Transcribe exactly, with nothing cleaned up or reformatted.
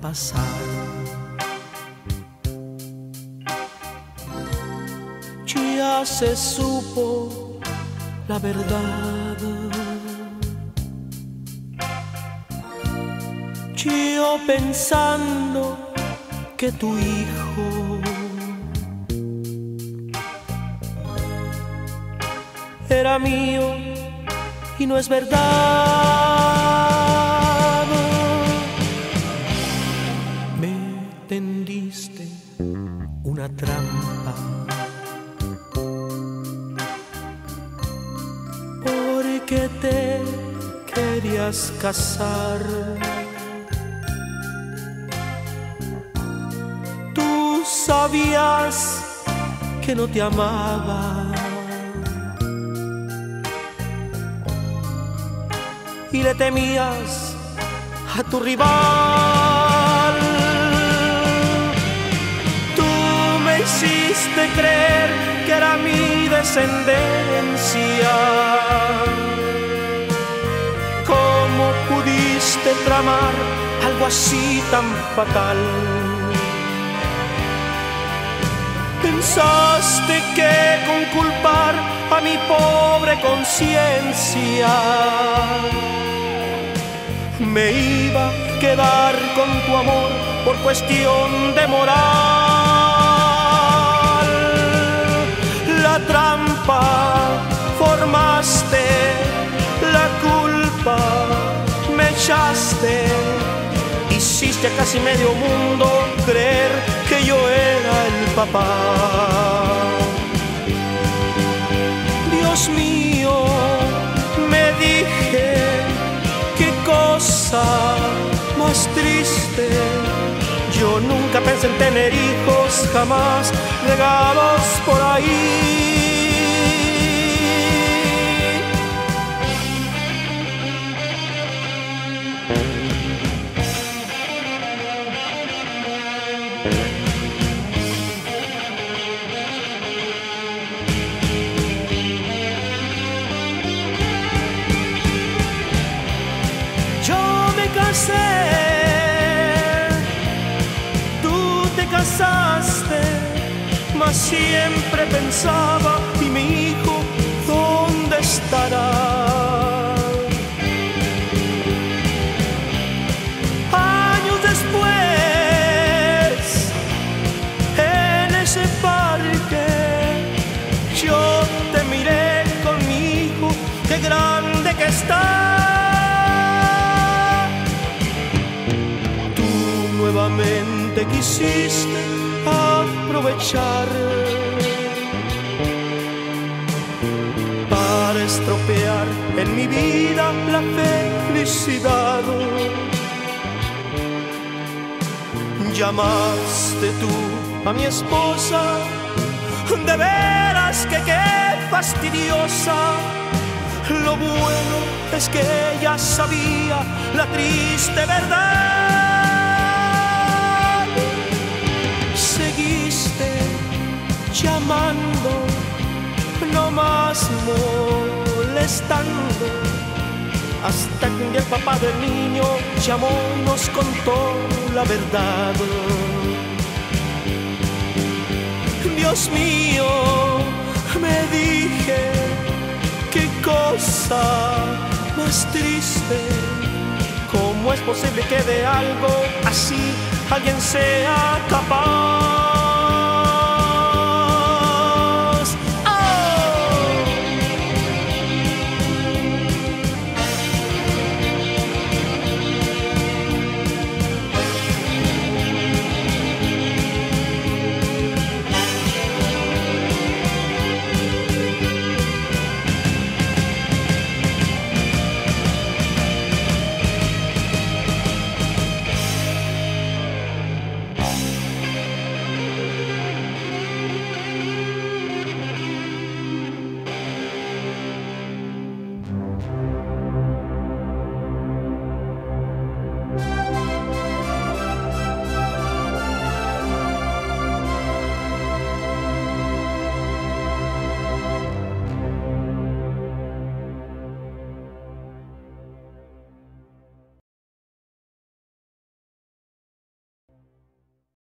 pasar. Ya se supo la verdad. Yo pensando que tu hijo era mío y no es verdad. Me tendiste una trampa porque te querías casar. Tú sabías que no te amaba y le temías a tu rival. Tú me hiciste creer que era mi descendencia. ¿Cómo pudiste tramar algo así tan fatal? Pensaste que con culpar a mi pobre conciencia me iba a quedar con tu amor por cuestión de moral. La trampa formaste, la culpa me echaste, hiciste a casi medio mundo creer que yo era el papá. Dios mío, me dije, qué cosa más triste. Yo nunca pensé en tener hijos, jamás regalos por ahí. Tú te casaste, mas siempre pensaba, ¿y mi hijo dónde estará? Años después, en ese parque, yo te miré con mi hijo, qué grande que está. Nuevamente quisiste aprovechar para estropear en mi vida la felicidad. Llamaste tú a mi esposa, de veras que qué fastidiosa. Lo bueno es que ella sabía la triste verdad. Seguiste llamando, no más molestando, hasta que un día el papá del niño llamó y nos contó la verdad. Dios mío, me dije, qué cosa más triste. ¿Cómo es posible que de algo así alguien sea capaz?